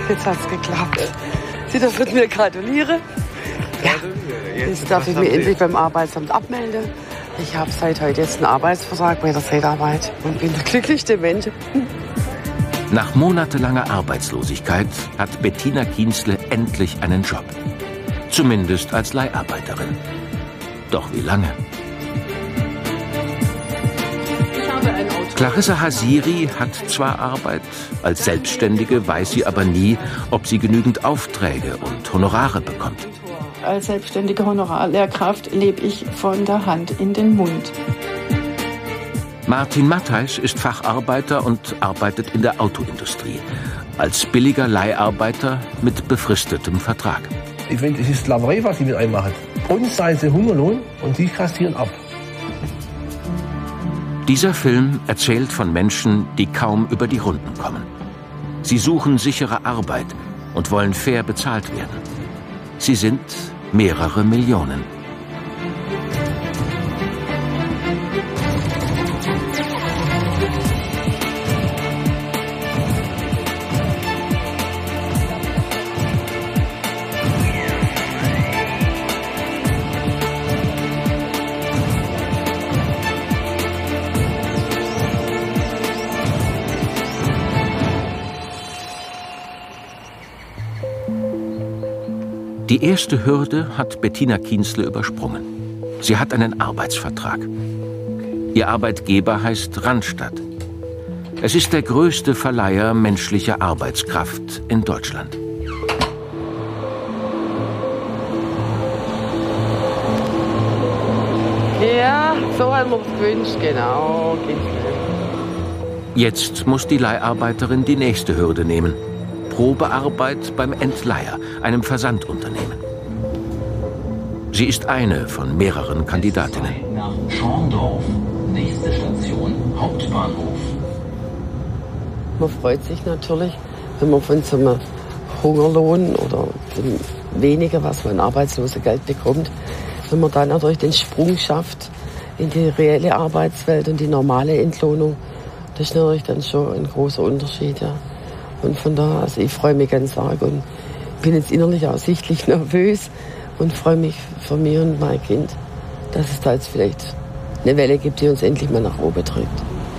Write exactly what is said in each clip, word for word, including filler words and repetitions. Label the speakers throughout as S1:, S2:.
S1: jetzt hat es geklappt. Sie dürfen mir gratulieren. Ja, jetzt darf ich mich endlich beim Arbeitsamt abmelden. Ich habe seit heute jetzt einen Arbeitsvertrag bei der Zeitarbeit und bin der glücklichste Mensch.
S2: Nach monatelanger Arbeitslosigkeit hat Bettina Kienzle endlich einen Job. Zumindest als Leiharbeiterin. Doch wie lange? Clarissa Hasiri hat zwar Arbeit, als Selbstständige weiß sie aber nie, ob sie genügend Aufträge und Honorare bekommt.
S3: Als selbstständige Honorarlehrkraft lebe ich von der Hand in den Mund.
S2: Martin Matthijs ist Facharbeiter und arbeitet in der Autoindustrie. Als billiger Leiharbeiter mit befristetem Vertrag.
S4: Ich finde, es ist Sklaverei, was sie mit einem machen. Uns zahlen sie Hungerlohn und sie kassieren ab.
S2: Dieser Film erzählt von Menschen, die kaum über die Runden kommen. Sie suchen sichere Arbeit und wollen fair bezahlt werden. Sie sind mehrere Millionen. Die erste Hürde hat Bettina Kienzle übersprungen. Sie hat einen Arbeitsvertrag. Ihr Arbeitgeber heißt Randstad. Es ist der größte Verleiher menschlicher Arbeitskraft in Deutschland.
S1: Ja, so haben wir es gewünscht, genau.
S2: Jetzt muss die Leiharbeiterin die nächste Hürde nehmen. Probearbeit beim Entleiher, einem Versandunternehmen. Sie ist eine von mehreren Kandidatinnen.
S5: Nach Schorndorf. Nächste Station, Hauptbahnhof.
S1: Man freut sich natürlich, wenn man von so einem Hungerlohn oder von weniger, was man in Arbeitslosengeld bekommt, wenn man dann natürlich den Sprung schafft in die reelle Arbeitswelt und die normale Entlohnung. Das ist natürlich dann schon ein großer Unterschied, ja. Und von daher, also ich freue mich ganz arg und bin jetzt innerlich auch sichtlich nervös und freue mich für mich und mein Kind, dass es da jetzt vielleicht eine Welle gibt, die uns endlich mal nach oben drückt.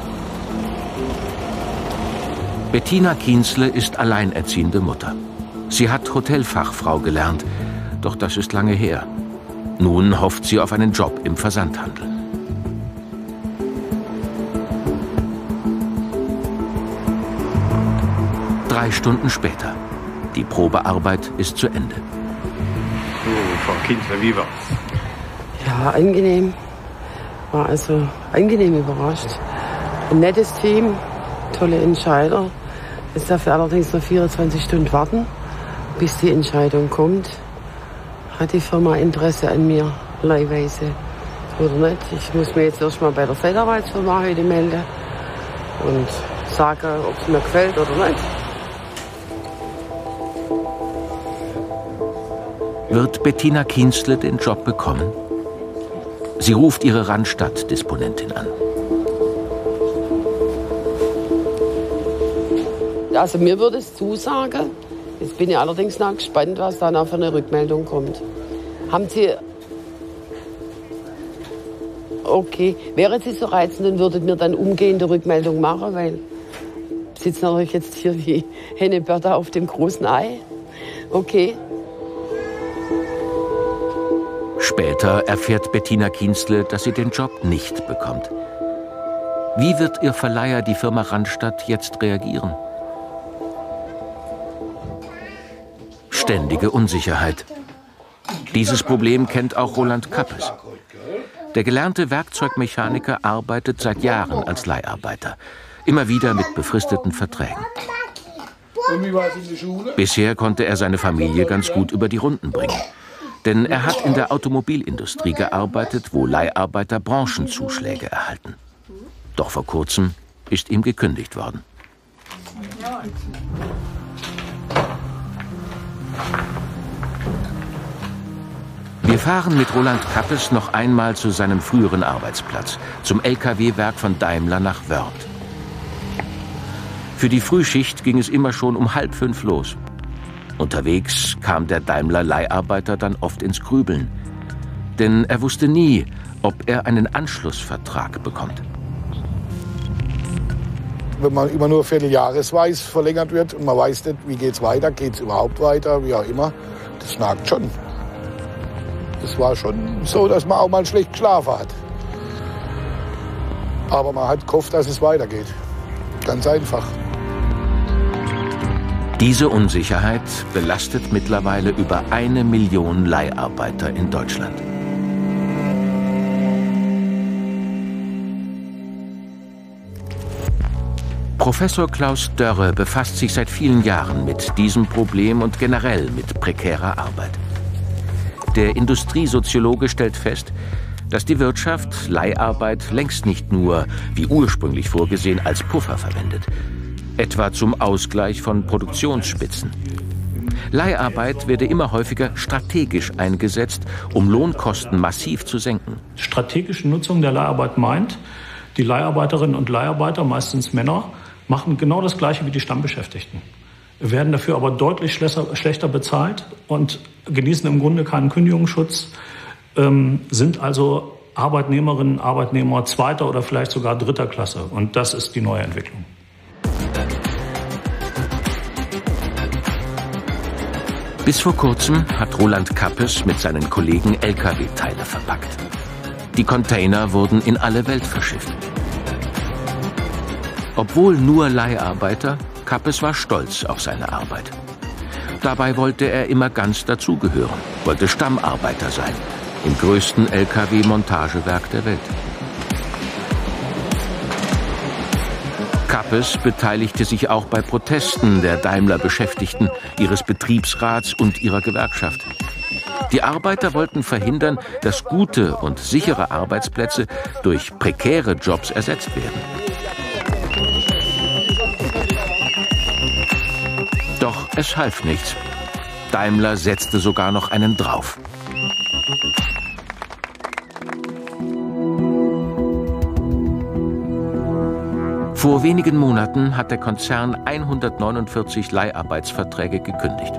S2: Bettina Kienzle ist alleinerziehende Mutter. Sie hat Hotelfachfrau gelernt, doch das ist lange her. Nun hofft sie auf einen Job im Versandhandel. Drei Stunden später. Die Probearbeit ist zu Ende.
S6: So, Frau Kienzle, wie war's?
S1: Ja, angenehm. War also angenehm überrascht. Ein nettes Team, tolle Entscheider. Jetzt darf ich allerdings noch vierundzwanzig Stunden warten, bis die Entscheidung kommt. Hat die Firma Interesse an mir, leihweise oder nicht? Ich muss mir jetzt erst mal bei der Zeitarbeitsfirma heute melden und sagen, ob es mir gefällt oder nicht.
S2: Wird Bettina Kienzle den Job bekommen? Sie ruft ihre Randstad-Disponentin an.
S1: Also mir würde es zusagen. Jetzt bin ich allerdings noch gespannt, was da noch für eine Rückmeldung kommt. Haben Sie... Okay, wäre Sie so reizend und würdet mir dann umgehende Rückmeldung machen, weil sitzen natürlich jetzt hier wie Hennebörter auf dem großen Ei. Okay.
S2: Später erfährt Bettina Kienzle, dass sie den Job nicht bekommt. Wie wird ihr Verleiher, die Firma Randstad, jetzt reagieren? Ständige Unsicherheit. Dieses Problem kennt auch Roland Kappes. Der gelernte Werkzeugmechaniker arbeitet seit Jahren als Leiharbeiter. Immer wieder mit befristeten Verträgen. Bisher konnte er seine Familie ganz gut über die Runden bringen. Denn er hat in der Automobilindustrie gearbeitet, wo Leiharbeiter Branchenzuschläge erhalten. Doch vor kurzem ist ihm gekündigt worden. Wir fahren mit Roland Kappes noch einmal zu seinem früheren Arbeitsplatz, zum L K W-Werk von Daimler nach Wörth. Für die Frühschicht ging es immer schon um halb fünf los. Unterwegs kam der Daimler-Leiharbeiter dann oft ins Grübeln. Denn er wusste nie, ob er einen Anschlussvertrag bekommt.
S7: Wenn man immer nur vierteljahresweise verlängert wird und man weiß nicht, wie geht's weiter, geht's überhaupt weiter, wie auch immer, das nagt schon. Es war schon so, dass man auch mal schlecht geschlafen hat. Aber man hat gehofft, dass es weitergeht. Ganz einfach.
S2: Diese Unsicherheit belastet mittlerweile über eine Million Leiharbeiter in Deutschland. Professor Klaus Dörre befasst sich seit vielen Jahren mit diesem Problem und generell mit prekärer Arbeit. Der Industriesoziologe stellt fest, dass die Wirtschaft Leiharbeit längst nicht nur, wie ursprünglich vorgesehen, als Puffer verwendet, etwa zum Ausgleich von Produktionsspitzen. Leiharbeit werde immer häufiger strategisch eingesetzt, um Lohnkosten massiv zu senken.
S8: Strategische Nutzung der Leiharbeit meint, die Leiharbeiterinnen und Leiharbeiter, meistens Männer, machen genau das Gleiche wie die Stammbeschäftigten, werden dafür aber deutlich schlechter bezahlt und genießen im Grunde keinen Kündigungsschutz, ähm, sind also Arbeitnehmerinnen, Arbeitnehmer zweiter oder vielleicht sogar dritter Klasse. Und das ist die neue Entwicklung.
S2: Bis vor kurzem hat Roland Kappes mit seinen Kollegen L K W-Teile verpackt. Die Container wurden in alle Welt verschifft. Obwohl nur Leiharbeiter, Kappes war stolz auf seine Arbeit. Dabei wollte er immer ganz dazugehören, wollte Stammarbeiter sein, im größten L K W-Montagewerk der Welt. Kappes beteiligte sich auch bei Protesten der Daimler-Beschäftigten, ihres Betriebsrats und ihrer Gewerkschaft. Die Arbeiter wollten verhindern, dass gute und sichere Arbeitsplätze durch prekäre Jobs ersetzt werden. Doch es half nichts. Daimler setzte sogar noch einen drauf. Vor wenigen Monaten hat der Konzern hundertneunundvierzig Leiharbeitsverträge gekündigt.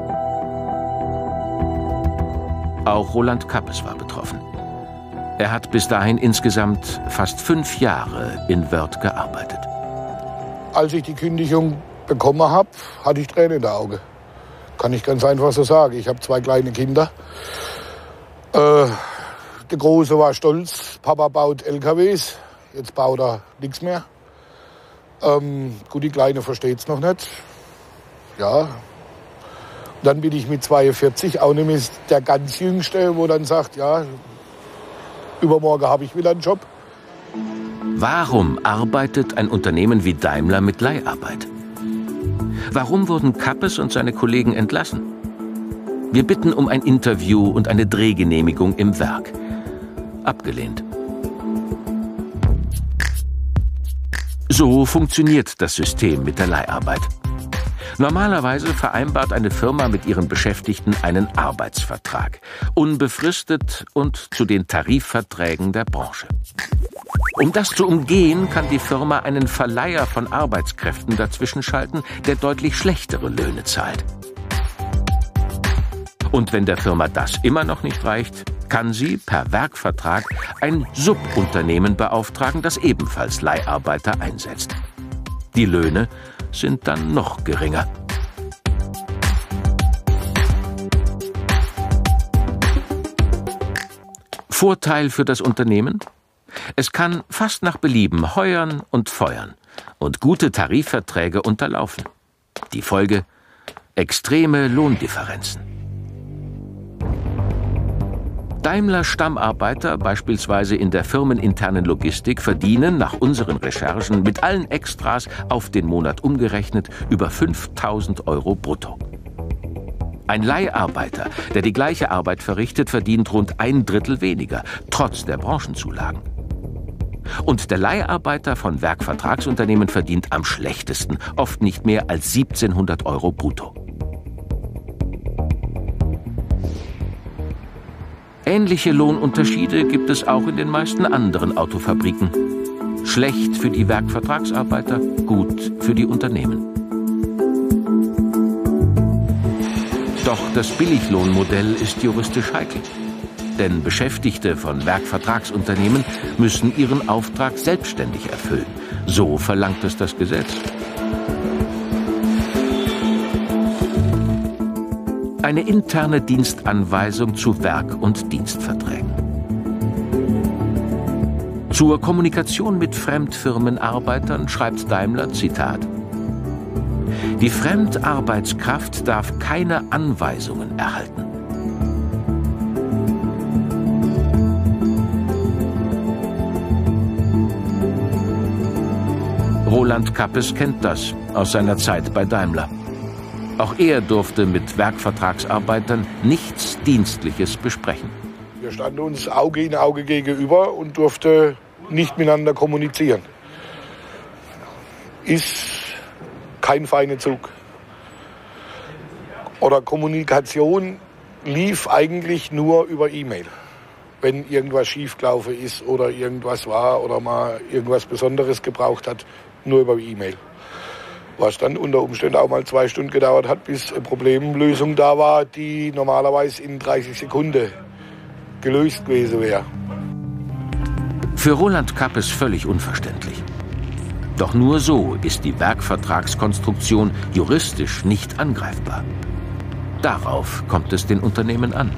S2: Auch Roland Kappes war betroffen. Er hat bis dahin insgesamt fast fünf Jahre in Wörth gearbeitet.
S7: Als ich die Kündigung bekommen habe, hatte ich Tränen in den Augen. Kann ich ganz einfach so sagen. Ich habe zwei kleine Kinder. Äh, der Große war stolz, Papa baut L K Ws, jetzt baut er nichts mehr. Ähm, gut, die Kleine versteht es noch nicht. Ja. Und dann bin ich mit zweiundvierzig auch nicht mehr der ganz Jüngste, wo dann sagt, ja, übermorgen habe ich wieder einen Job.
S2: Warum arbeitet ein Unternehmen wie Daimler mit Leiharbeit? Warum wurden Kappes und seine Kollegen entlassen? Wir bitten um ein Interview und eine Drehgenehmigung im Werk. Abgelehnt. So funktioniert das System mit der Leiharbeit. Normalerweise vereinbart eine Firma mit ihren Beschäftigten einen Arbeitsvertrag, unbefristet und zu den Tarifverträgen der Branche. Um das zu umgehen, kann die Firma einen Verleiher von Arbeitskräften dazwischen schalten, der deutlich schlechtere Löhne zahlt. Und wenn der Firma das immer noch nicht reicht, kann sie per Werkvertrag ein Subunternehmen beauftragen, das ebenfalls Leiharbeiter einsetzt. Die Löhne sind dann noch geringer. Vorteil für das Unternehmen? Es kann fast nach Belieben heuern und feuern und gute Tarifverträge unterlaufen. Die Folge? Extreme Lohndifferenzen. Daimler-Stammarbeiter, beispielsweise in der firmeninternen Logistik, verdienen nach unseren Recherchen mit allen Extras auf den Monat umgerechnet über fünftausend Euro brutto. Ein Leiharbeiter, der die gleiche Arbeit verrichtet, verdient rund ein Drittel weniger, trotz der Branchenzulagen. Und der Leiharbeiter von Werkvertragsunternehmen verdient am schlechtesten, oft nicht mehr als siebzehnhundert Euro brutto. Ähnliche Lohnunterschiede gibt es auch in den meisten anderen Autofabriken. Schlecht für die Werkvertragsarbeiter, gut für die Unternehmen. Doch das Billiglohnmodell ist juristisch heikel. Denn Beschäftigte von Werkvertragsunternehmen müssen ihren Auftrag selbstständig erfüllen. So verlangt es das Gesetz. Eine interne Dienstanweisung zu Werk- und Dienstverträgen. Zur Kommunikation mit Fremdfirmenarbeitern schreibt Daimler, Zitat: Die Fremdarbeitskraft darf keine Anweisungen erhalten. Roland Kappes kennt das aus seiner Zeit bei Daimler. Auch er durfte mit Werkvertragsarbeitern nichts Dienstliches besprechen.
S7: Wir standen uns Auge in Auge gegenüber und durften nicht miteinander kommunizieren. Ist kein feiner Zug. Oder Kommunikation lief eigentlich nur über E-Mail. Wenn irgendwas schiefgelaufen ist oder irgendwas war oder mal irgendwas Besonderes gebraucht hat, nur über E-Mail. Was dann unter Umständen auch mal zwei Stunden gedauert hat, bis eine Problemlösung da war, die normalerweise in dreißig Sekunden gelöst gewesen wäre.
S2: Für Roland Kappes völlig unverständlich. Doch nur so ist die Werkvertragskonstruktion juristisch nicht angreifbar. Darauf kommt es den Unternehmen an.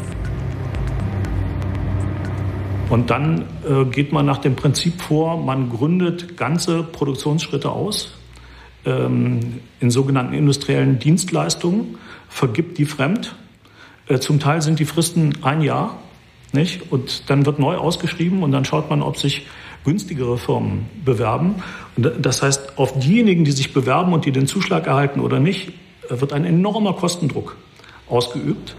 S8: Und dann äh, geht man nach dem Prinzip vor, man gründet ganze Produktionsschritte aus ähm, in sogenannten industriellen Dienstleistungen, vergibt die fremd. Äh, zum Teil sind die Fristen ein Jahr, nicht? Und dann wird neu ausgeschrieben und dann schaut man, ob sich günstigere Firmen bewerben. Und das heißt, auf diejenigen, die sich bewerben und die den Zuschlag erhalten oder nicht, wird ein enormer Kostendruck ausgeübt.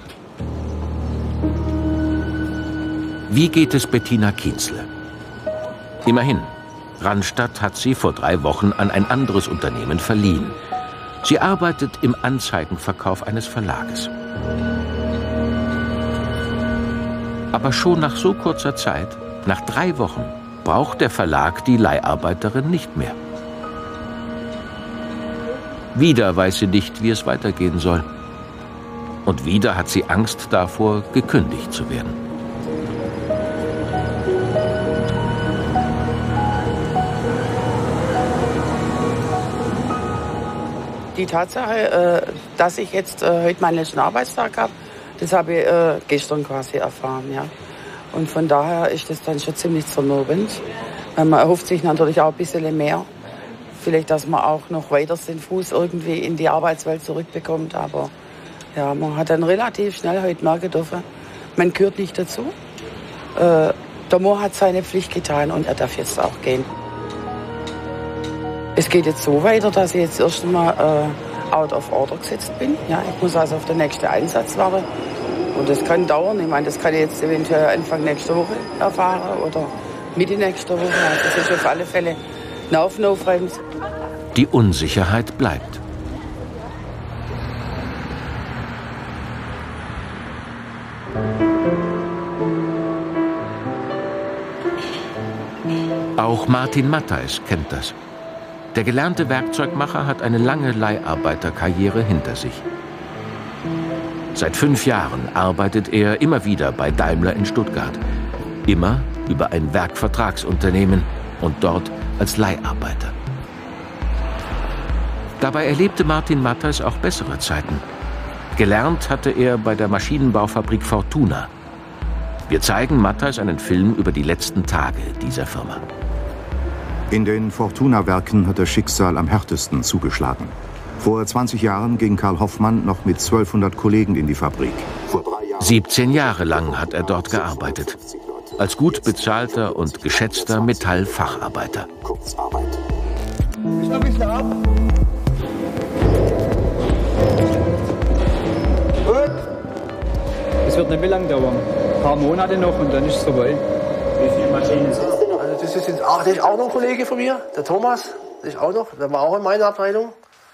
S2: Wie geht es Bettina Kienzle? Immerhin, Randstadt hat sie vor drei Wochen an ein anderes Unternehmen verliehen. Sie arbeitet im Anzeigenverkauf eines Verlages. Aber schon nach so kurzer Zeit, nach drei Wochen, braucht der Verlag die Leiharbeiterin nicht mehr. Wieder weiß sie nicht, wie es weitergehen soll. Und wieder hat sie Angst davor, gekündigt zu werden.
S1: Die Tatsache, dass ich jetzt heute meinen letzten Arbeitstag habe, das habe ich gestern quasi erfahren. Ja. Und von daher ist das dann schon ziemlich zermürbend. Man erhofft sich natürlich auch ein bisschen mehr. Vielleicht, dass man auch noch weiter den Fuß irgendwie in die Arbeitswelt zurückbekommt. Aber ja, man hat dann relativ schnell heute merken dürfen, man gehört nicht dazu. Äh, der Mo hat seine Pflicht getan und er darf jetzt auch gehen. Es geht jetzt so weiter, dass ich jetzt erst einmal äh, out of order gesetzt bin. Ja, ich muss also auf den nächsten Einsatz warten. Und das kann dauern. Ich meine, das kann ich jetzt eventuell Anfang nächster Woche erfahren oder Mitte nächster Woche. Also das ist auf alle Fälle eine aufnahmefreie.
S2: Die Unsicherheit bleibt. Auch Martin Matthijs kennt das. Der gelernte Werkzeugmacher hat eine lange Leiharbeiterkarriere hinter sich. Seit fünf Jahren arbeitet er immer wieder bei Daimler in Stuttgart. Immer über ein Werkvertragsunternehmen und dort als Leiharbeiter. Dabei erlebte Martin Matthijs auch bessere Zeiten. Gelernt hatte er bei der Maschinenbaufabrik Fortuna. Wir zeigen Matthijs einen Film über die letzten Tage dieser Firma.
S9: In den Fortuna-Werken hat das Schicksal am härtesten zugeschlagen. Vor zwanzig Jahren ging Karl Hoffmann noch mit zwölfhundert Kollegen in die Fabrik.
S2: siebzehn Jahre lang hat er dort gearbeitet. Als gut bezahlter und geschätzter Metallfacharbeiter.
S4: Ist noch ein bisschen ab. Gut.
S10: Es wird nicht mehr lang dauern. Ein paar Monate noch und dann ist es vorbei. Wie viele Maschinen sind es?
S4: Also das ist, jetzt auch, das ist auch noch ein Kollege von mir, der Thomas. Das ist auch noch, der war auch in meiner Abteilung.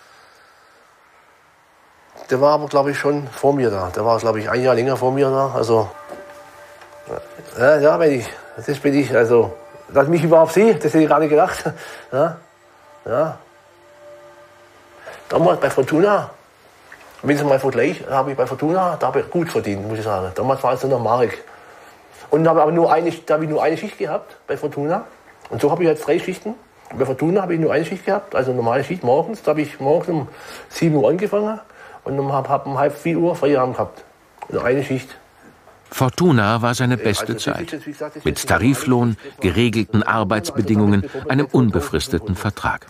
S4: Der war aber, glaube ich, schon vor mir da. Der war, glaube ich, ein Jahr länger vor mir da. Also, ja, ja, bin ich. Das bin ich. Also, dass ich mich überhaupt sehe, das hätte ich gar nicht gedacht. Ja, ja. Damals bei Fortuna, Wenn ich mal vergleiche, habe ich bei Fortuna, da habe ich gut verdient, muss ich sagen. Damals war es nur noch Mark. Und da habe aber nur eine, da habe ich nur eine Schicht gehabt bei Fortuna. Und so habe ich jetzt drei Schichten. Bei Fortuna habe ich nur eine Schicht gehabt, also normale Schicht morgens. Da habe ich morgens um sieben Uhr angefangen und um halb, halb, um halb vier Uhr Feierabend gehabt. Nur eine Schicht.
S2: Fortuna war seine beste Zeit. Mit Tariflohn, geregelten Arbeitsbedingungen, einem unbefristeten Vertrag.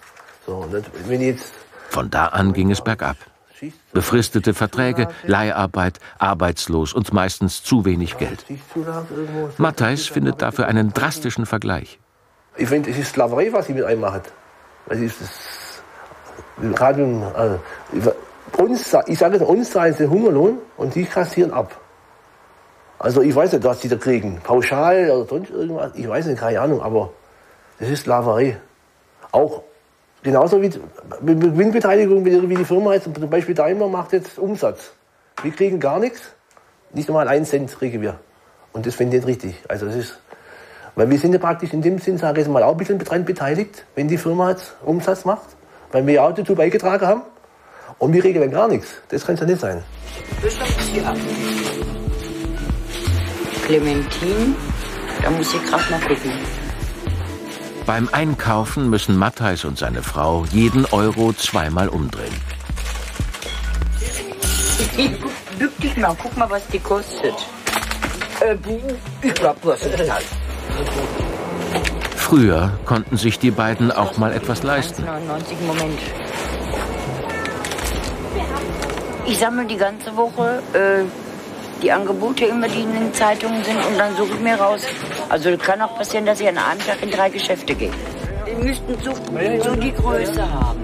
S2: Von da an ging es bergab. Befristete Verträge, Leiharbeit, arbeitslos und meistens zu wenig Geld. Matthijs findet dafür einen drastischen Vergleich.
S4: Ich finde, es ist Sklaverei, was sie mit einem machen. Es ist gerade, also, uns, ich sage, uns zahlen sie Hungerlohn und die kassieren ab. Also ich weiß nicht, was die da kriegen. Pauschal oder sonst irgendwas. Ich weiß nicht, keine Ahnung, aber das ist Sklaverei. Auch genauso wie mit Gewinnbeteiligung, wie die Firma jetzt, zum Beispiel Daimler macht jetzt Umsatz. Wir kriegen gar nichts. Nicht einmal einen Cent kriegen wir. Und das finde ich nicht richtig. Also das ist, weil wir sind ja praktisch in dem Sinn, sage ich jetzt mal, auch ein bisschen dran beteiligt, wenn die Firma jetzt Umsatz macht. Weil wir ja auch dazu beigetragen haben. Und wir kriegen dann gar nichts. Das kann es ja nicht sein.
S11: Clementin, da muss ich gerade mal gucken.
S2: Beim Einkaufen müssen Matthijs und seine Frau jeden Euro zweimal umdrehen.
S11: Bück dich mal, guck mal, was die kostet. Äh, ich glaub, du hast es bezahlt.
S2: Früher konnten sich die beiden auch mal etwas leisten.
S11: neunundneunzig, Moment. Ich sammle die ganze Woche äh, die Angebote immer, die in den Zeitungen sind, und dann suche ich mir raus. Also kann auch passieren, dass ich an einem Tag in drei Geschäfte gehe. Die müssten so, so die Größe haben.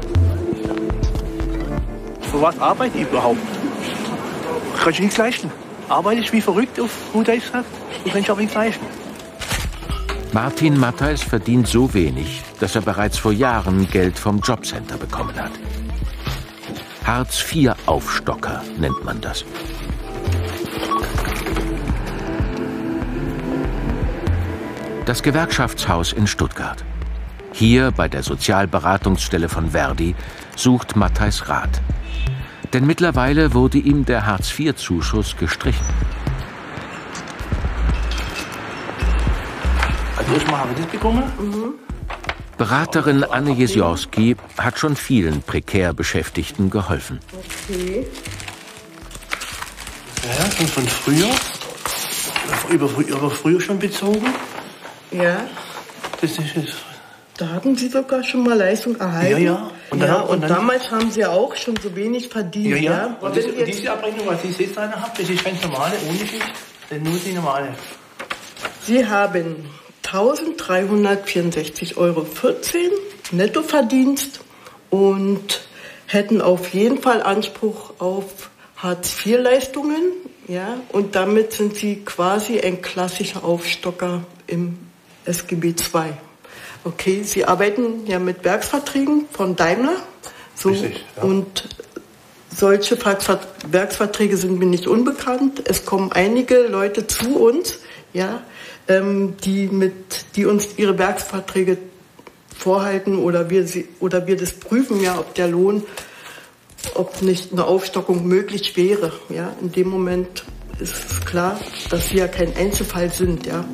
S4: Für was arbeite ich überhaupt? Kann ich nichts leisten. Arbeite ich wie verrückt, auf gut Deutsch gesagt, und kann ich auch nichts leisten.
S2: Martin Matthijs verdient so wenig, dass er bereits vor Jahren Geld vom Jobcenter bekommen hat. Hartz vier Aufstocker nennt man das. Das Gewerkschaftshaus in Stuttgart. Hier bei der Sozialberatungsstelle von Verdi sucht Matthijs Rat. Denn mittlerweile wurde ihm der Hartz vier Zuschuss gestrichen.
S4: Also erstmal habe ich das bekommen. Mhm.
S2: Beraterin Anne Jesiorski hat schon vielen prekär Beschäftigten geholfen.
S4: Okay. Ja, schon von früher. Über, über früher schon bezogen.
S12: Ja.
S4: Das ist jetzt.
S12: Da hatten Sie sogar schon mal Leistung erhalten.
S4: Ja, ja. Und, dann,
S12: ja,
S4: und,
S12: und
S4: dann,
S12: damals haben Sie auch schon so wenig verdient.
S4: Ja, ja.
S12: ja?
S4: Und, das, und diese Abrechnung, was ich jetzt eine habe, das ist ganz normale, ohne Schicht. Das ist nur die normale.
S12: Sie haben eintausenddreihundertvierundsechzig Euro vierzehn Nettoverdienst und hätten auf jeden Fall Anspruch auf Hartz vier Leistungen. Ja? Und damit sind Sie quasi ein klassischer Aufstocker im S G B zwei. Okay, Sie arbeiten ja mit Werksverträgen von Daimler. So,
S4: Richtig, ja.
S12: Und solche Werksverträge sind mir nicht unbekannt. Es kommen einige Leute zu uns, ja, ähm, die, mit, die uns ihre Werksverträge vorhalten, oder wir, sie, oder wir das prüfen, ja, ob der Lohn, ob nicht eine Aufstockung möglich wäre. Ja. In dem Moment ist es klar, dass wir ja kein Einzelfall sind. Ja.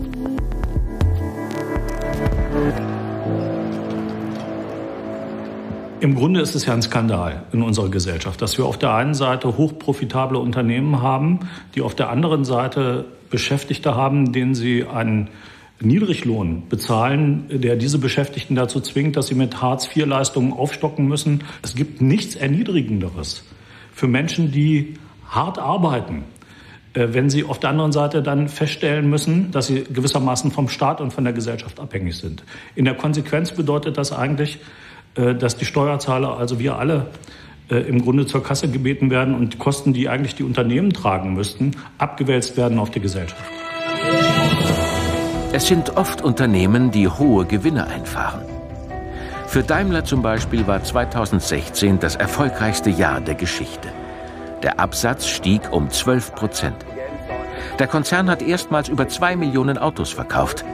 S8: Im Grunde ist es ja ein Skandal in unserer Gesellschaft, dass wir auf der einen Seite hochprofitable Unternehmen haben, die auf der anderen Seite Beschäftigte haben, denen sie einen Niedriglohn bezahlen, der diese Beschäftigten dazu zwingt, dass sie mit Hartz vier Leistungen aufstocken müssen. Es gibt nichts Erniedrigenderes für Menschen, die hart arbeiten, wenn sie auf der anderen Seite dann feststellen müssen, dass sie gewissermaßen vom Staat und von der Gesellschaft abhängig sind. In der Konsequenz bedeutet das eigentlich, dass die Steuerzahler, also wir alle, im Grunde zur Kasse gebeten werden und die Kosten, die eigentlich die Unternehmen tragen müssten, abgewälzt werden auf die Gesellschaft.
S2: Es sind oft Unternehmen, die hohe Gewinne einfahren. Für Daimler zum Beispiel war zweitausendsechzehn das erfolgreichste Jahr der Geschichte. Der Absatz stieg um zwölf Prozent. Der Konzern hat erstmals über zwei Millionen Autos verkauft.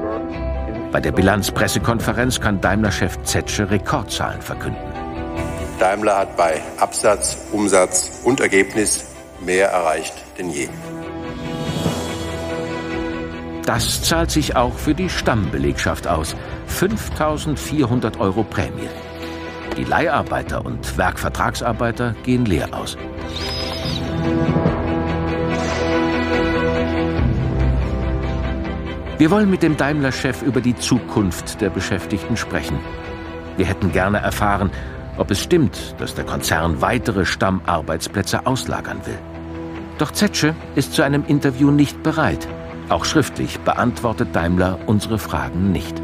S2: Bei der Bilanzpressekonferenz kann Daimler-Chef Zetsche Rekordzahlen verkünden.
S13: Daimler hat bei Absatz, Umsatz und Ergebnis mehr erreicht denn je.
S2: Das zahlt sich auch für die Stammbelegschaft aus. fünftausendvierhundert Euro Prämie. Die Leiharbeiter und Werkvertragsarbeiter gehen leer aus. Wir wollen mit dem Daimler-Chef über die Zukunft der Beschäftigten sprechen. Wir hätten gerne erfahren, ob es stimmt, dass der Konzern weitere Stammarbeitsplätze auslagern will. Doch Zetsche ist zu einem Interview nicht bereit. Auch schriftlich beantwortet Daimler unsere Fragen nicht.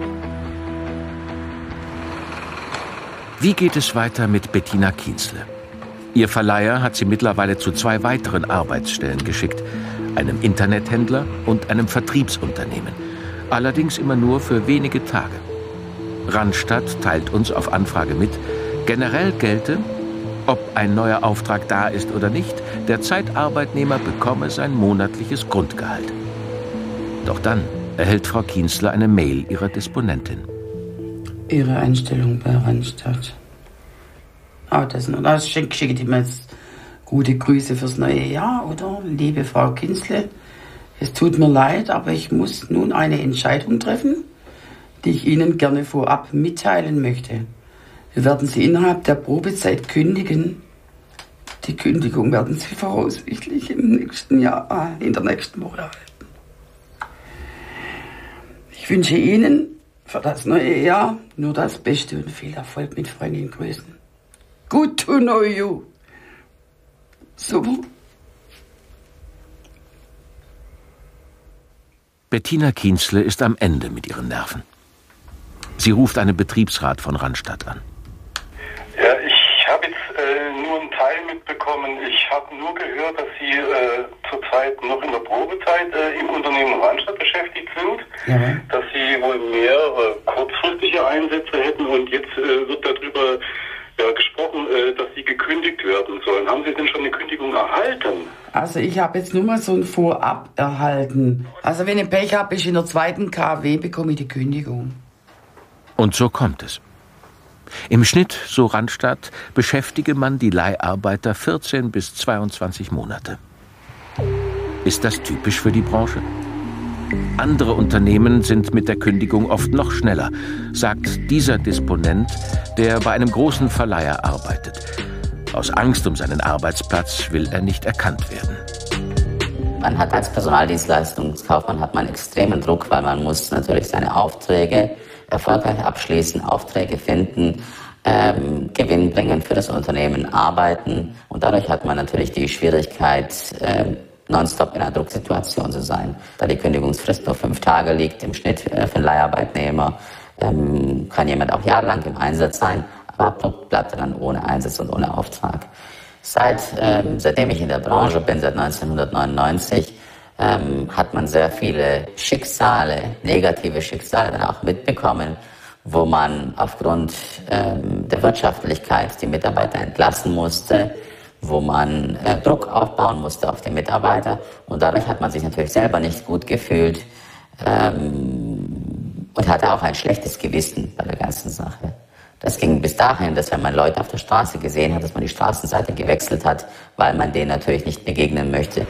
S2: Wie geht es weiter mit Bettina Kienzle? Ihr Verleiher hat sie mittlerweile zu zwei weiteren Arbeitsstellen geschickt, einem Internethändler und einem Vertriebsunternehmen. Allerdings immer nur für wenige Tage. Randstadt teilt uns auf Anfrage mit, generell gelte, ob ein neuer Auftrag da ist oder nicht, der Zeitarbeitnehmer bekomme sein monatliches Grundgehalt. Doch dann erhält Frau Kienzle eine Mail ihrer Disponentin.
S1: Ihre Einstellung bei Randstadt. Ah, das, das schicke schick ich mir jetzt gute Grüße fürs neue Jahr, oder? Liebe Frau Kienzle, es tut mir leid, aber ich muss nun eine Entscheidung treffen, die ich Ihnen gerne vorab mitteilen möchte. Wir werden Sie innerhalb der Probezeit kündigen. Die Kündigung werden Sie voraussichtlich im nächsten Jahr, in der nächsten Woche erhalten. Ich wünsche Ihnen für das neue Jahr nur das Beste und viel Erfolg mit freundlichen Grüßen. Good to know you. Super.
S2: Bettina Kienzle ist am Ende mit ihren Nerven. Sie ruft einen Betriebsrat von Randstadt an.
S14: Ja, ich habe jetzt äh, nur einen Teil mitbekommen. Ich habe nur gehört, dass Sie äh, zurzeit noch in der Probezeit äh, im Unternehmen Randstadt beschäftigt sind. Ja. Dass Sie wohl mehrere kurzfristige Einsätze hätten und jetzt äh, wird darüber ja, gesprochen, äh, dass Sie gekündigt werden sollen. Haben Sie denn schon eine Kündigung erhalten?
S1: Also ich habe jetzt nur mal so ein Vorab erhalten. Also wenn ich Pech habe, ich in der zweiten K W bekomme ich die Kündigung.
S2: Und so kommt es. Im Schnitt, so Randstadt, beschäftige man die Leiharbeiter vierzehn bis zweiundzwanzig Monate. Ist das typisch für die Branche? Andere Unternehmen sind mit der Kündigung oft noch schneller, sagt dieser Disponent, der bei einem großen Verleiher arbeitet. Aus Angst um seinen Arbeitsplatz will er nicht erkannt werden.
S15: Man hat als Personaldienstleistungskaufmann hat man extremen Druck, weil man muss natürlich seine Aufträge erfolgreich abschließen, Aufträge finden, ähm, Gewinn bringen für das Unternehmen, arbeiten. Und dadurch hat man natürlich die Schwierigkeit, ähm, nonstop in einer Drucksituation zu sein. Da die Kündigungsfrist nur fünf Tage liegt im Schnitt äh, für einen Leiharbeitnehmer, ähm, kann jemand auch jahrelang im Einsatz sein, aber abrupt bleibt er dann ohne Einsatz und ohne Auftrag. Seit, ähm, seitdem ich in der Branche bin, seit neunzehnhundertneunundneunzig, ähm, hat man sehr viele Schicksale, negative Schicksale dann auch mitbekommen, wo man aufgrund ähm, der Wirtschaftlichkeit die Mitarbeiter entlassen musste, wo man äh, Druck aufbauen musste auf die Mitarbeiter. Und dadurch hat man sich natürlich selber nicht gut gefühlt ähm, und hatte auch ein schlechtes Gewissen bei der ganzen Sache. Das ging bis dahin, dass wenn man Leute auf der Straße gesehen hat, dass man die Straßenseite gewechselt hat, weil man denen natürlich nicht begegnen möchte.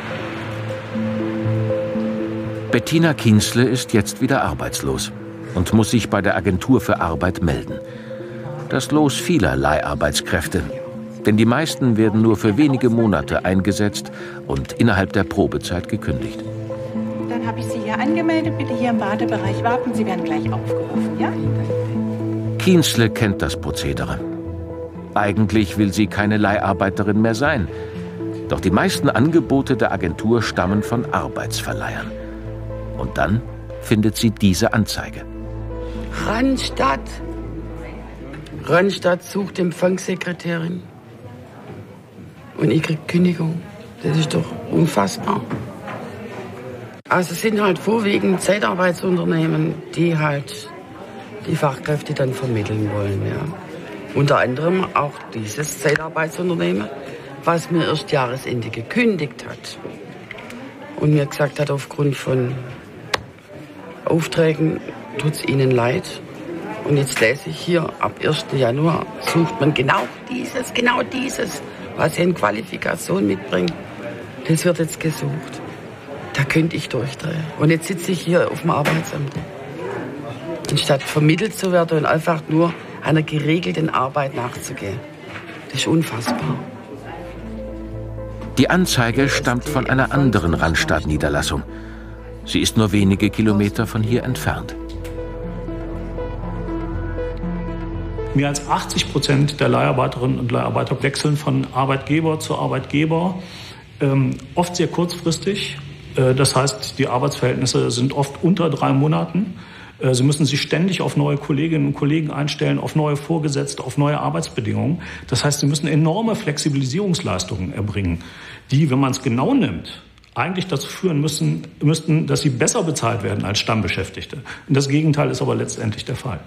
S2: Bettina Kienzle ist jetzt wieder arbeitslos und muss sich bei der Agentur für Arbeit melden. Das Los vieler Leiharbeitskräfte. Denn die meisten werden nur für wenige Monate eingesetzt und innerhalb der Probezeit gekündigt.
S16: Dann habe ich Sie hier angemeldet. Bitte hier im Wartebereich warten. Sie werden gleich aufgerufen, ja?
S2: Kienzle kennt das Prozedere. Eigentlich will sie keine Leiharbeiterin mehr sein. Doch die meisten Angebote der Agentur stammen von Arbeitsverleihern. Und dann findet sie diese Anzeige.
S1: Randstadt. Randstadt sucht Empfangssekretärin. Und ich krieg Kündigung. Das ist doch unfassbar. Also es sind halt vorwiegend Zeitarbeitsunternehmen, die halt die Fachkräfte dann vermitteln wollen. Ja. Unter anderem auch dieses Zeitarbeitsunternehmen, was mir erst Jahresende gekündigt hat. Und mir gesagt hat, aufgrund von Aufträgen tut es ihnen leid. Und jetzt lese ich hier, ab ersten Januar sucht man genau dieses, genau dieses, was sie in Qualifikation mitbringt. Das wird jetzt gesucht. Da könnte ich durchdrehen. Und jetzt sitze ich hier auf dem Arbeitsamt. Anstatt vermittelt zu werden und einfach nur einer geregelten Arbeit nachzugehen. Das ist unfassbar.
S2: Die Anzeige stammt von einer anderen Randstaat-Niederlassung. Sie ist nur wenige Kilometer von hier entfernt.
S8: Mehr als achtzig Prozent der Leiharbeiterinnen und Leiharbeiter wechseln von Arbeitgeber zu Arbeitgeber, ähm, oft sehr kurzfristig. Äh, das heißt, die Arbeitsverhältnisse sind oft unter drei Monaten. Äh, sie müssen sich ständig auf neue Kolleginnen und Kollegen einstellen, auf neue Vorgesetzte, auf neue Arbeitsbedingungen. Das heißt, sie müssen enorme Flexibilisierungsleistungen erbringen, die, wenn man es genau nimmt, eigentlich dazu führen müssen, müssten, dass sie besser bezahlt werden als Stammbeschäftigte. Und das Gegenteil ist aber letztendlich der Fall.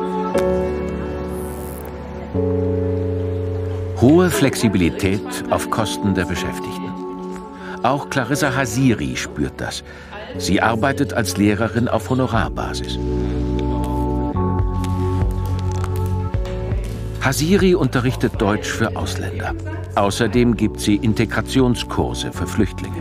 S2: Hohe Flexibilität auf Kosten der Beschäftigten. Auch Clarissa Hasiri spürt das. Sie arbeitet als Lehrerin auf Honorarbasis. Hasiri unterrichtet Deutsch für Ausländer. Außerdem gibt sie Integrationskurse für Flüchtlinge.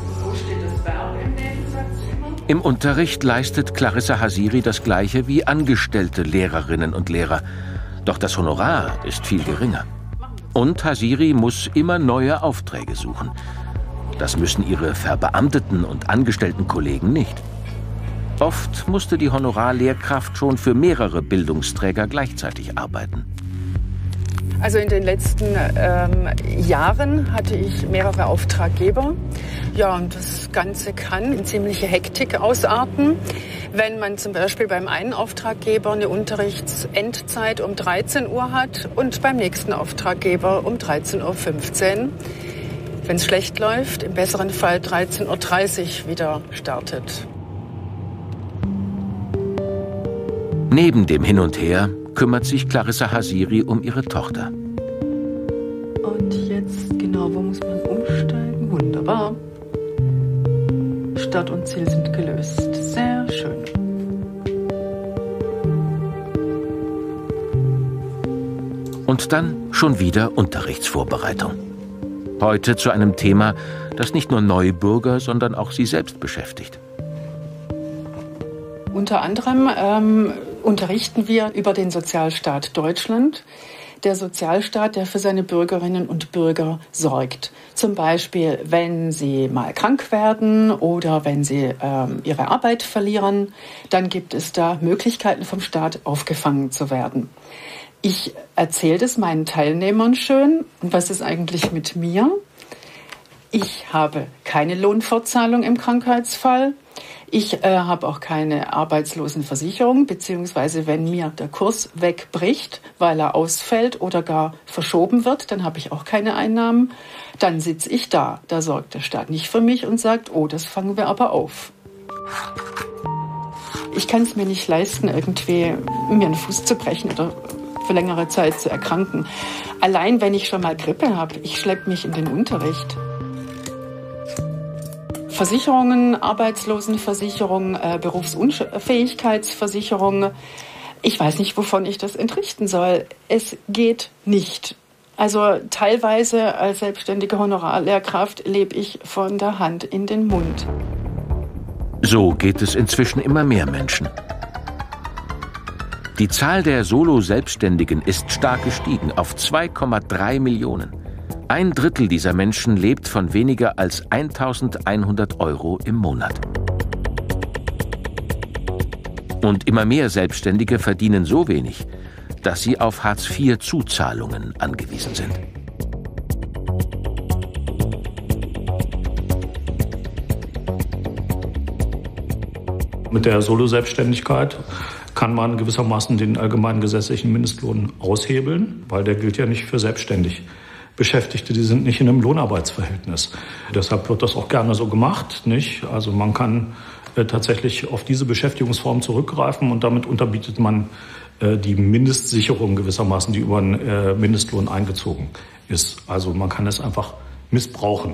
S2: Im Unterricht leistet Clarissa Hasiri das Gleiche wie angestellte Lehrerinnen und Lehrer. Doch das Honorar ist viel geringer. Und Hasiri muss immer neue Aufträge suchen. Das müssen ihre verbeamteten und angestellten Kollegen nicht. Oft musste die Honorarlehrkraft schon für mehrere Bildungsträger gleichzeitig arbeiten.
S3: Also in den letzten ähm, Jahren hatte ich mehrere Auftraggeber. Ja, und das Ganze kann in ziemliche Hektik ausarten. Wenn man zum Beispiel beim einen Auftraggeber eine Unterrichtsendzeit um dreizehn Uhr hat und beim nächsten Auftraggeber um dreizehn Uhr fünfzehn. Wenn es schlecht läuft, im besseren Fall dreizehn Uhr dreißig wieder startet.
S2: Neben dem Hin und Her kümmert sich Clarissa Hasiri um ihre Tochter.
S3: Und jetzt, genau, wo muss man umsteigen? Wunderbar. Start und Ziel sind gelöst. Sehr schön.
S2: Und dann schon wieder Unterrichtsvorbereitung. Heute zu einem Thema, das nicht nur Neubürger, sondern auch sie selbst beschäftigt.
S3: Unter anderem ähm, unterrichten wir über den Sozialstaat Deutschland. Der Sozialstaat, der für seine Bürgerinnen und Bürger sorgt. Zum Beispiel, wenn sie mal krank werden oder wenn sie ähm, ihre Arbeit verlieren, dann gibt es da Möglichkeiten vom Staat aufgefangen zu werden. Ich erzähle das meinen Teilnehmern schön. Und was ist eigentlich mit mir? Ich habe keine Lohnfortzahlung im Krankheitsfall. Ich äh, habe auch keine Arbeitslosenversicherung, beziehungsweise wenn mir der Kurs wegbricht, weil er ausfällt oder gar verschoben wird, dann habe ich auch keine Einnahmen. Dann sitze ich da. Da sorgt der Staat nicht für mich und sagt, oh, das fangen wir aber auf. Ich kann es mir nicht leisten, irgendwie mir einen Fuß zu brechen oder für längere Zeit zu erkranken. Allein wenn ich schon mal Grippe habe, ich schleppe mich in den Unterricht. Versicherungen, Arbeitslosenversicherung, äh, Berufsunfähigkeitsversicherung. Ich weiß nicht, wovon ich das entrichten soll. Es geht nicht. Also teilweise als selbstständige Honorarlehrkraft lebe ich von der Hand in den Mund.
S2: So geht es inzwischen immer mehr Menschen. Die Zahl der Solo-Selbstständigen ist stark gestiegen auf zwei Komma drei Millionen. Ein Drittel dieser Menschen lebt von weniger als eintausendeinhundert Euro im Monat. Und immer mehr Selbstständige verdienen so wenig, dass sie auf Hartz vier Zuzahlungen angewiesen sind.
S8: Mit der Solo-Selbstständigkeit kann man gewissermaßen den allgemeinen gesetzlichen Mindestlohn aushebeln, weil der gilt ja nicht für selbstständig Beschäftigte, die sind nicht in einem Lohnarbeitsverhältnis. Deshalb wird das auch gerne so gemacht, nicht? Also man kann äh, tatsächlich auf diese Beschäftigungsform zurückgreifen und damit unterbietet man äh, die Mindestsicherung gewissermaßen, die über den äh, Mindestlohn eingezogen ist. Also man kann es einfach missbrauchen.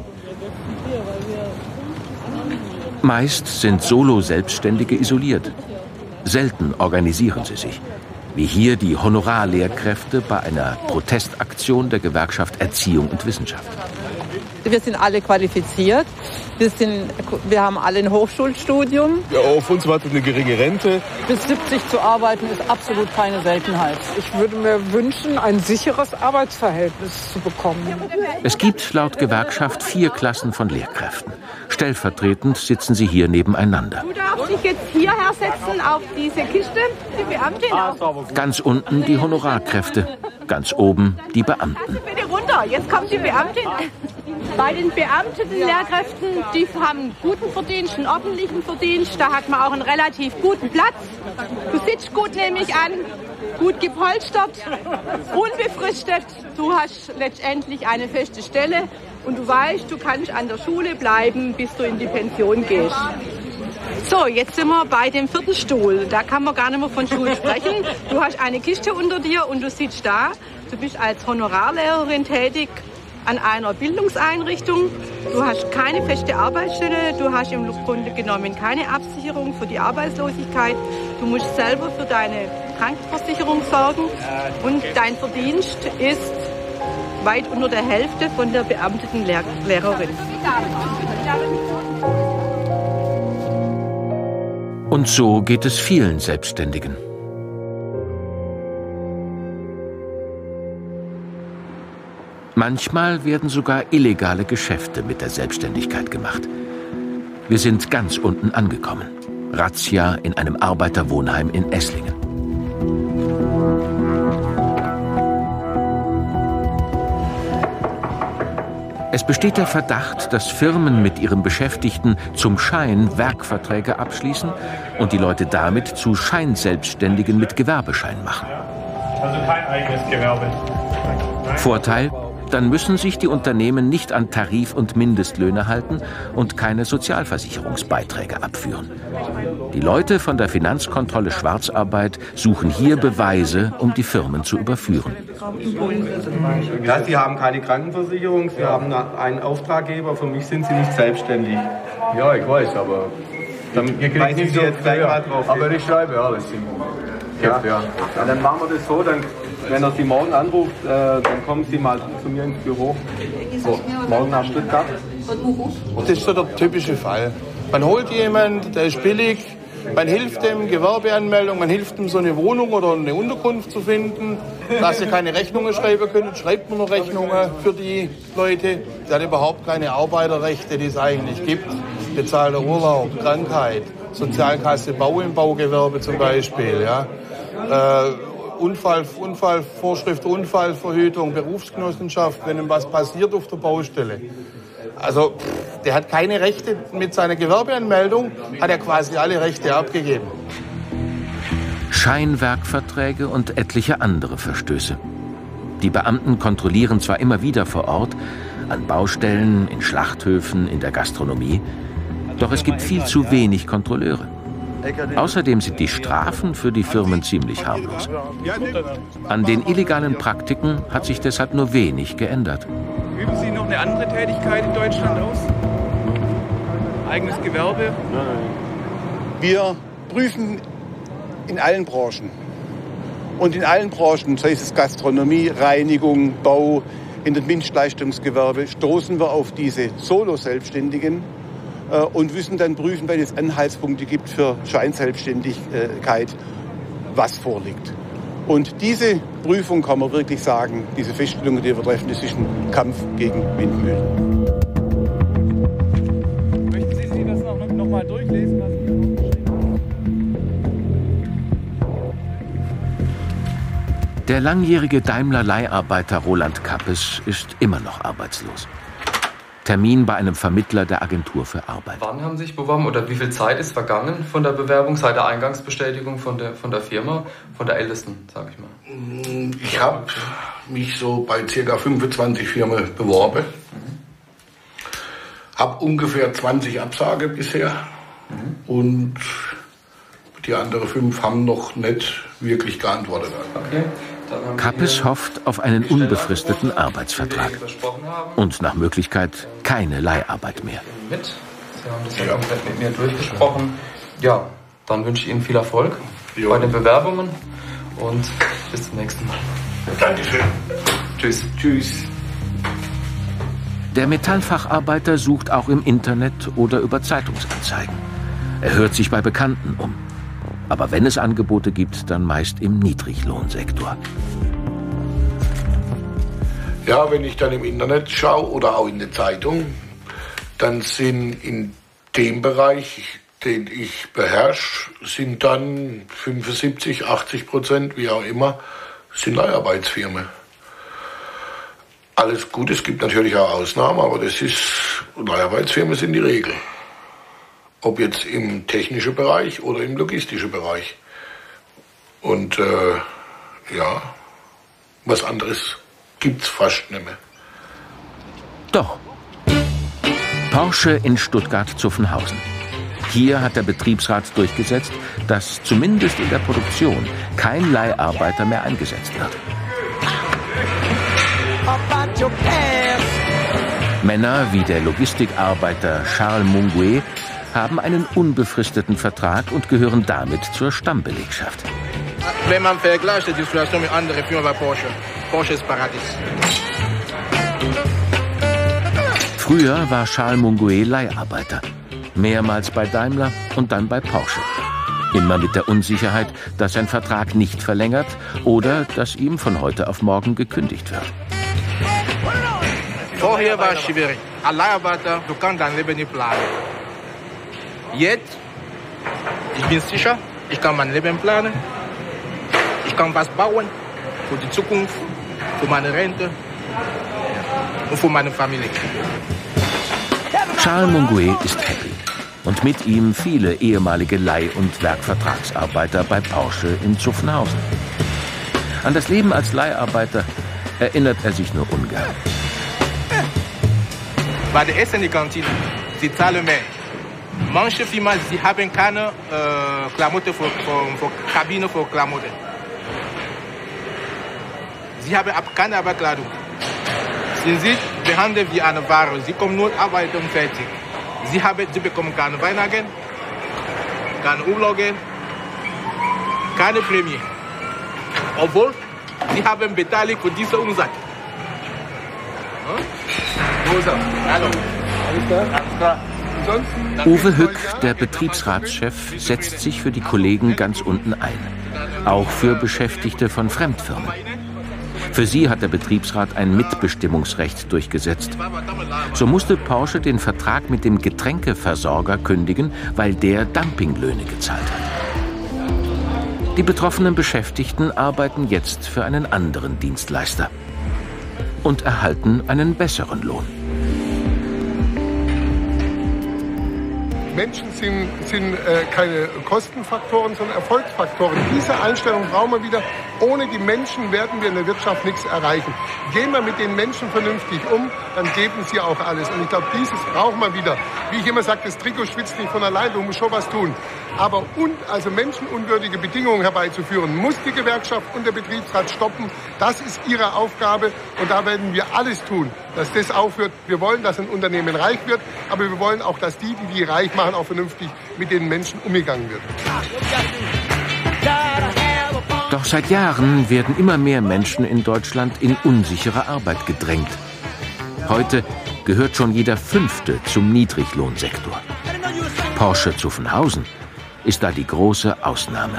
S2: Meist sind Solo-Selbstständige isoliert. Selten organisieren sie sich. Wie hier die Honorarlehrkräfte bei einer Protestaktion der Gewerkschaft Erziehung und Wissenschaft.
S17: Wir sind alle qualifiziert. Wir, sind, wir haben alle ein Hochschulstudium.
S18: Ja, auf uns wartet eine geringe Rente.
S17: Bis siebzig zu arbeiten ist absolut keine Seltenheit.
S19: Ich würde mir wünschen, ein sicheres Arbeitsverhältnis zu bekommen.
S2: Es gibt laut Gewerkschaft vier Klassen von Lehrkräften. Stellvertretend sitzen sie hier nebeneinander.
S20: Du darfst dich jetzt hierher setzen auf diese Kiste, die Beamtin. Auch.
S2: Ganz unten die Honorarkräfte, ganz oben die Beamten.
S20: Bitte runter, jetzt kommt die Beamtin. Bei den beamteten Lehrkräften, die haben guten Verdienst, einen ordentlichen Verdienst. Da hat man auch einen relativ guten Platz. Du sitzt gut, nehme ich an, gut gepolstert, unbefristet. Du hast letztendlich eine feste Stelle und du weißt, du kannst an der Schule bleiben, bis du in die Pension gehst. So, jetzt sind wir bei dem vierten Stuhl. Da kann man gar nicht mehr von Stuhl sprechen. Du hast eine Kiste unter dir und du sitzt da. Du bist als Honorarlehrerin tätig an einer Bildungseinrichtung. Du hast keine feste Arbeitsstelle, du hast im Grunde genommen keine Absicherung für die Arbeitslosigkeit. Du musst selber für deine Krankenversicherung sorgen und dein Verdienst ist weit unter der Hälfte von der beamteten Lehr- Lehrerin.
S2: Und so geht es vielen Selbstständigen. Manchmal werden sogar illegale Geschäfte mit der Selbstständigkeit gemacht. Wir sind ganz unten angekommen. Razzia in einem Arbeiterwohnheim in Esslingen. Es besteht der Verdacht, dass Firmen mit ihren Beschäftigten zum Schein Werkverträge abschließen und die Leute damit zu Scheinselbstständigen mit Gewerbeschein machen.
S21: Also kein eigenes Gewerbe.
S2: Vorteil: Dann müssen sich die Unternehmen nicht an Tarif- und Mindestlöhne halten und keine Sozialversicherungsbeiträge abführen. Die Leute von der Finanzkontrolle Schwarzarbeit suchen hier Beweise, um die Firmen zu überführen.
S22: Ja, Sie haben keine Krankenversicherung, Sie haben einen Auftraggeber, für mich sind Sie nicht selbstständig.
S18: Ja, ich weiß, aber
S22: dann weisen Sie jetzt gleich mal drauf.
S18: Aber ich schreibe alles.
S22: Ja. Ja. Ja, dann machen wir das so, dann, wenn er Sie morgen anruft, äh, dann kommen Sie mal zu mir ins Büro. So, morgen nach Stuttgart.
S7: Das ist so der typische Fall. Man holt jemanden, der ist billig, man hilft dem, Gewerbeanmeldung, man hilft ihm, so eine Wohnung oder eine Unterkunft zu finden. Dass sie keine Rechnungen schreiben können, schreibt man noch Rechnungen für die Leute. Die haben überhaupt keine Arbeiterrechte, die es eigentlich gibt. Bezahlter Urlaub, Krankheit, Sozialkasse, Bau im Baugewerbe zum Beispiel. Ja. Äh, Unfall, Unfallvorschrift, Unfallverhütung, Berufsgenossenschaft, wenn ihm was passiert auf der Baustelle. Also, der hat keine Rechte. Mit seiner Gewerbeanmeldung hat er quasi alle Rechte abgegeben.
S2: Scheinwerkverträge und etliche andere Verstöße. Die Beamten kontrollieren zwar immer wieder vor Ort, an Baustellen, in Schlachthöfen, in der Gastronomie, doch es gibt viel zu wenig Kontrolleure. Außerdem sind die Strafen für die Firmen ziemlich harmlos. An den illegalen Praktiken hat sich deshalb nur wenig geändert.
S23: Üben Sie noch eine andere Tätigkeit in Deutschland aus? Eigenes Gewerbe?
S24: Wir prüfen in allen Branchen. Und in allen Branchen, sei es Gastronomie, Reinigung, Bau, in dem Dienstleistungsgewerbe, stoßen wir auf diese Solo-Selbstständigen äh, und müssen dann prüfen, wenn es Anhaltspunkte gibt für Scheinselbstständigkeit, was vorliegt. Und diese Prüfung kann man wirklich sagen, diese Feststellungen, die wir treffen, das ist ein Kampf gegen Windmühlen.
S23: Möchten Sie sich das noch, noch mal durchlesen, was hier noch geschrieben
S2: ist? Der langjährige Daimler-Leiharbeiter Roland Kappes ist immer noch arbeitslos. Termin bei einem Vermittler der Agentur für Arbeit.
S25: Wann haben Sie sich beworben oder wie viel Zeit ist vergangen von der Bewerbung, seit der Eingangsbestätigung von der, von der Firma, von der ältesten, sage ich mal?
S7: Ich habe mich so bei ca. fünfundzwanzig Firmen beworben. Mhm. Habe ungefähr zwanzig Absagen bisher. Mhm. Und die anderen fünf haben noch nicht wirklich geantwortet.
S25: Okay.
S2: Kappes hofft auf einen unbefristeten Arbeitsvertrag und nach Möglichkeit keine Leiharbeit mehr.
S25: Mit. Sie haben das ja komplett mit mir durchgesprochen. Ja, dann wünsche ich Ihnen viel Erfolg ja. bei den Bewerbungen und bis zum nächsten Mal.
S7: Dankeschön.
S25: Tschüss.
S7: Tschüss.
S2: Der Metallfacharbeiter sucht auch im Internet oder über Zeitungsanzeigen. Er hört sich bei Bekannten um. Aber wenn es Angebote gibt, dann meist im Niedriglohnsektor.
S7: Ja, wenn ich dann im Internet schaue oder auch in der Zeitung, dann sind in dem Bereich, den ich beherrsche, sind dann fünfundsiebzig, achtzig Prozent, wie auch immer, sind Leiharbeitsfirmen. Alles gut, es gibt natürlich auch Ausnahmen, aber das ist, Leiharbeitsfirmen sind die Regel. Ob jetzt im technischen Bereich oder im logistischen Bereich. Und äh, ja, was anderes gibt's fast nicht mehr.
S2: Doch. Porsche in Stuttgart-Zuffenhausen. Hier hat der Betriebsrat durchgesetzt, dass zumindest in der Produktion kein Leiharbeiter mehr eingesetzt wird. Männer wie der Logistikarbeiter Charles Munguet haben einen unbefristeten Vertrag und gehören damit zur Stammbelegschaft.
S5: Wenn man vergleicht die Situation mit anderen Firmen bei Porsche, Porsche ist Paradies.
S2: Früher war Charles Munguet Leiharbeiter. Mehrmals bei Daimler und dann bei Porsche. Immer mit der Unsicherheit, dass sein Vertrag nicht verlängert oder dass ihm von heute auf morgen gekündigt wird.
S5: Vorher war es schwierig. Als Leiharbeiter, du kannst dein Leben nicht planen. Jetzt, ich bin sicher, ich kann mein Leben planen. Ich kann was bauen für die Zukunft, für meine Rente und für meine Familie.
S2: Charles Munguet ist happy. Und mit ihm viele ehemalige Leih- und Werkvertragsarbeiter bei Porsche in Zuffenhausen. An das Leben als Leiharbeiter erinnert er sich nur ungern.
S5: Bei der Essen in der Kantine, sie zahlen mehr. Manche Firmen, sie haben keine äh, Klamotten für, für, für Kabine für Klamotten. Sie haben keine Arbeitskleidung. Sie sind behandelt wie eine Ware. Sie kommen nur arbeiten und fertig. Sie, haben, sie bekommen keine Weihnachten, keine Urlaube, keine Prämie. Obwohl, sie haben beteiligt für diesen Umsatz. Hm? Hallo. Alles klar? Alles klar.
S2: Uwe Hück, der Betriebsratschef, setzt sich für die Kollegen ganz unten ein. Auch für Beschäftigte von Fremdfirmen. Für sie hat der Betriebsrat ein Mitbestimmungsrecht durchgesetzt. So musste Porsche den Vertrag mit dem Getränkeversorger kündigen, weil der Dumpinglöhne gezahlt hat. Die betroffenen Beschäftigten arbeiten jetzt für einen anderen Dienstleister und erhalten einen besseren Lohn.
S6: Menschen sind, sind äh, keine Kostenfaktoren, sondern Erfolgsfaktoren. Diese Einstellung brauchen wir wieder. Ohne die Menschen werden wir in der Wirtschaft nichts erreichen. Gehen wir mit den Menschen vernünftig um, dann geben sie auch alles. Und ich glaube, dieses braucht man wieder. Wie ich immer sage, das Trikot schwitzt nicht von allein, du musst schon was tun. Aber un, also menschenunwürdige Bedingungen herbeizuführen, muss die Gewerkschaft und der Betriebsrat stoppen. Das ist ihre Aufgabe und da werden wir alles tun, dass das aufhört. Wir wollen, dass ein Unternehmen reich wird, aber wir wollen auch, dass die, die die reich machen, auch vernünftig mit den Menschen umgegangen wird.
S2: Doch seit Jahren werden immer mehr Menschen in Deutschland in unsichere Arbeit gedrängt. Heute gehört schon jeder Fünfte zum Niedriglohnsektor. Porsche Zuffenhausen ist da die große Ausnahme.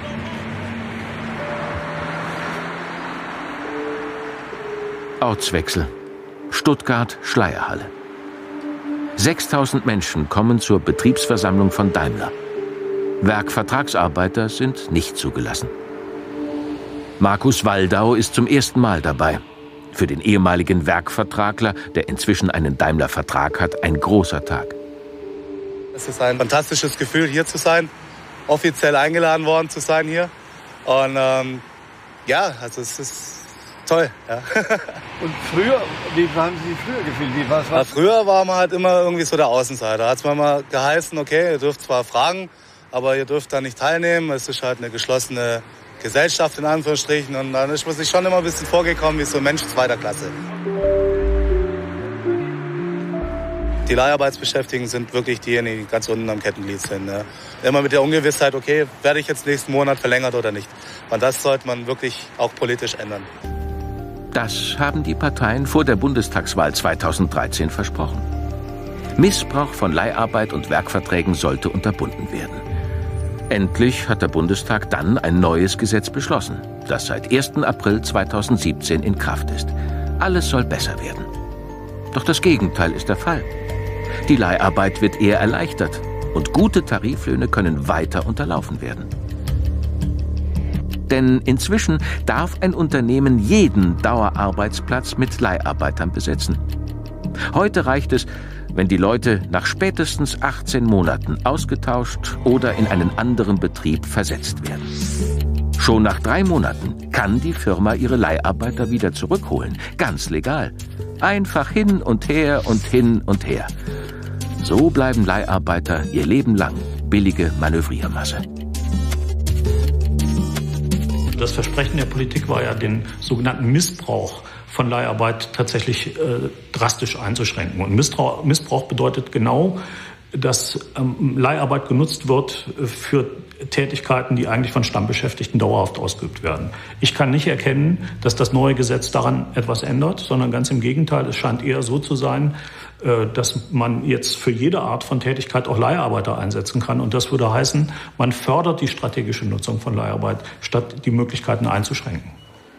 S2: Ortswechsel. Stuttgart-Schleierhalle. sechstausend Menschen kommen zur Betriebsversammlung von Daimler. Werkvertragsarbeiter sind nicht zugelassen. Markus Waldau ist zum ersten Mal dabei. Für den ehemaligen Werkvertragler, der inzwischen einen Daimler-Vertrag hat, ein großer Tag.
S9: Es ist ein fantastisches Gefühl, hier zu sein, offiziell eingeladen worden zu sein hier. Und ähm, ja, also es ist toll. Ja.
S10: Und früher, wie haben Sie sich früher gefühlt? Wie, was, was?
S9: Ja, früher war man halt immer irgendwie so der Außenseiter. Da hat es mal geheißen, okay, ihr dürft zwar fragen, aber ihr dürft da nicht teilnehmen. Es ist halt eine geschlossene Gesellschaft in Anführungsstrichen. Und dann ist man sich schon immer ein bisschen vorgekommen wie so ein Mensch zweiter Klasse. Die Leiharbeitsbeschäftigten sind wirklich diejenigen, die ganz unten am Kettenglied sind. Ne? Immer mit der Ungewissheit, okay, werde ich jetzt nächsten Monat verlängert oder nicht. Und das sollte man wirklich auch politisch ändern.
S2: Das haben die Parteien vor der Bundestagswahl zweitausenddreizehn versprochen. Missbrauch von Leiharbeit und Werkverträgen sollte unterbunden werden. Endlich hat der Bundestag dann ein neues Gesetz beschlossen, das seit ersten April zweitausendsiebzehn in Kraft ist. Alles soll besser werden. Doch das Gegenteil ist der Fall. Die Leiharbeit wird eher erleichtert und gute Tariflöhne können weiter unterlaufen werden. Denn inzwischen darf ein Unternehmen jeden Dauerarbeitsplatz mit Leiharbeitern besetzen. Heute reicht es, wenn die Leute nach spätestens achtzehn Monaten ausgetauscht oder in einen anderen Betrieb versetzt werden. Schon nach drei Monaten kann die Firma ihre Leiharbeiter wieder zurückholen. Ganz legal. Einfach hin und her und hin und her. So bleiben Leiharbeiter ihr Leben lang billige Manövriermasse.
S8: Das Versprechen der Politik war ja, den sogenannten Missbrauch von Leiharbeit tatsächlich äh, drastisch einzuschränken. Und Missbrauch, Missbrauch bedeutet genau, dass ähm, Leiharbeit genutzt wird für Tätigkeiten, die eigentlich von Stammbeschäftigten dauerhaft ausgeübt werden. Ich kann nicht erkennen, dass das neue Gesetz daran etwas ändert, sondern ganz im Gegenteil, es scheint eher so zu sein, äh, dass man jetzt für jede Art von Tätigkeit auch Leiharbeiter einsetzen kann. Und das würde heißen, man fördert die strategische Nutzung von Leiharbeit, statt die Möglichkeiten einzuschränken.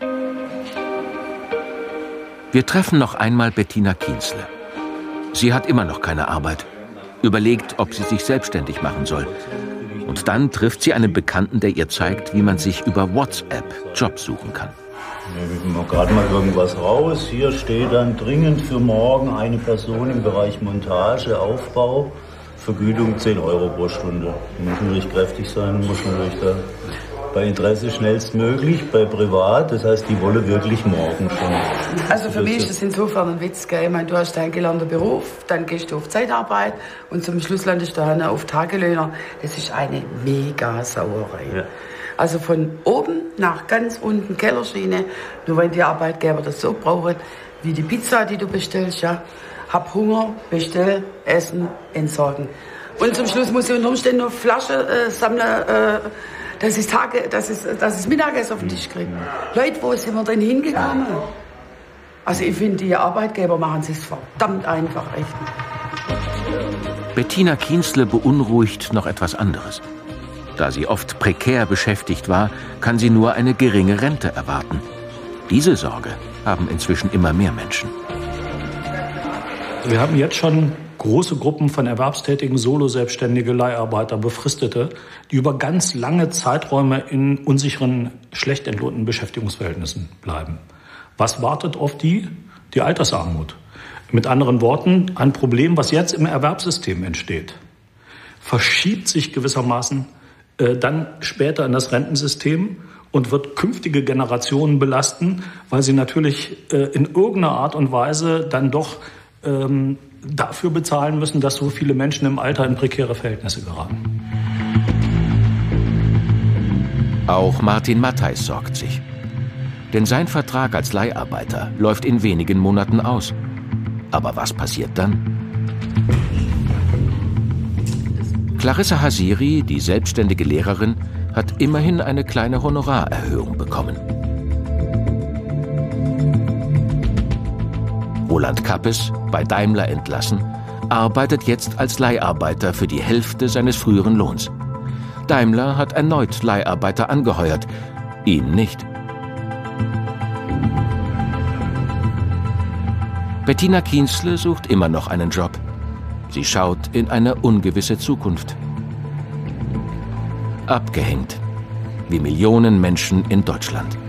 S2: Wir treffen noch einmal Bettina Kienzle. Sie hat immer noch keine Arbeit. Überlegt, ob sie sich selbstständig machen soll. Und dann trifft sie einen Bekannten, der ihr zeigt, wie man sich über WhatsApp Jobs suchen kann.
S4: Wir machen gerade mal irgendwas raus. Hier steht dann dringend für morgen eine Person im Bereich Montage, Aufbau. Vergütung zehn Euro pro Stunde. Muss natürlich kräftig sein, muss natürlich da bei Interesse schnellstmöglich, bei Privat, das heißt, die wollen wirklich morgen schon.
S1: Also für mich ist das insofern ein Witz, gell? Ich meine, du hast deinen gelernten Beruf, dann gehst du auf Zeitarbeit und zum Schluss landest du dann auf Tagelöhner. Das ist eine mega Sauerei. Ja. Also von oben nach ganz unten Kellerschiene, nur wenn die Arbeitgeber das so brauchen, wie die Pizza, die du bestellst, ja. Hab Hunger, bestell, essen, entsorgen. Und zum Schluss muss ich unter Umständen noch Flasche äh, sammeln, äh, dass ich Tage, dass ich, dass ich Mittagessen auf den Tisch kriege. Leute, wo sind wir denn hingekommen? Also ich finde, die Arbeitgeber machen es verdammt einfach, echt.
S2: Bettina Kienzle beunruhigt noch etwas anderes. Da sie oft prekär beschäftigt war, kann sie nur eine geringe Rente erwarten. Diese Sorge haben inzwischen immer mehr Menschen.
S8: Wir haben jetzt schon große Gruppen von erwerbstätigen Solo-Selbstständige, Leiharbeiter, Befristete, die über ganz lange Zeiträume in unsicheren, schlecht entlohnten Beschäftigungsverhältnissen bleiben. Was wartet auf die? Die Altersarmut. Mit anderen Worten, ein Problem, was jetzt im Erwerbssystem entsteht, verschiebt sich gewissermaßen äh, dann später in das Rentensystem und wird künftige Generationen belasten, weil sie natürlich äh, in irgendeiner Art und Weise dann doch ähm, dafür bezahlen müssen, dass so viele Menschen im Alter in prekäre Verhältnisse geraten.
S2: Auch Martin Matthijs sorgt sich. Denn sein Vertrag als Leiharbeiter läuft in wenigen Monaten aus. Aber was passiert dann? Clarissa Hasiri, die selbstständige Lehrerin, hat immerhin eine kleine Honorarerhöhung bekommen. Roland Kappes, bei Daimler entlassen, arbeitet jetzt als Leiharbeiter für die Hälfte seines früheren Lohns. Daimler hat erneut Leiharbeiter angeheuert, ihn nicht. Bettina Kienzle sucht immer noch einen Job. Sie schaut in eine ungewisse Zukunft. Abgehängt, wie Millionen Menschen in Deutschland.